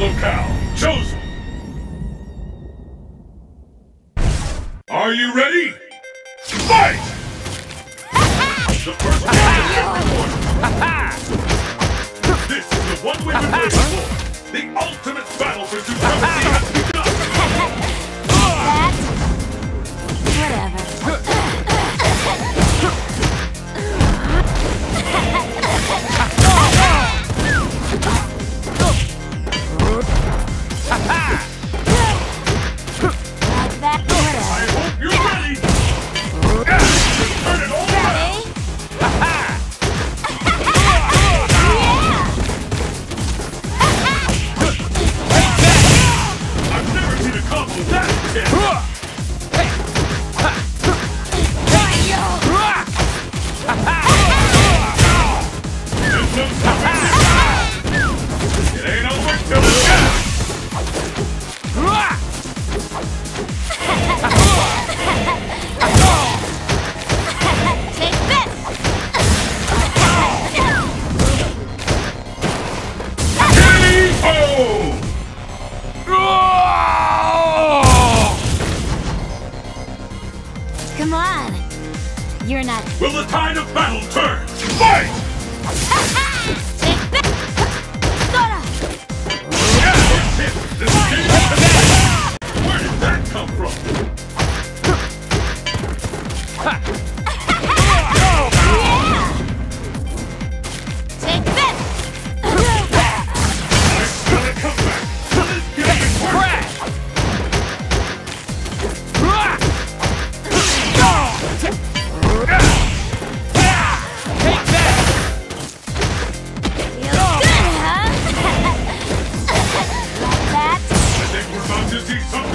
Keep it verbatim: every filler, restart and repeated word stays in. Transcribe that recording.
locale chosen. Are you ready? Fight! The first round is recorded. This is the one we've been waiting for. The ultimate battle for supremacy has begun. That? Whatever. Like that, whatever. I hope you're ready. Yeah, turn it all around. I've never seen a combo that intense. There's no stopping this. It ain't over till it's done. Take this! K O! Come on. You're not. Will the tide of battle turn? Fight! Take this! Sora! Yeah, it's him. This is it. Where did that come from? Yeah! Take this! It's gonna come back. Let's get it working. Feels good, huh? Like that? I think we're about to see some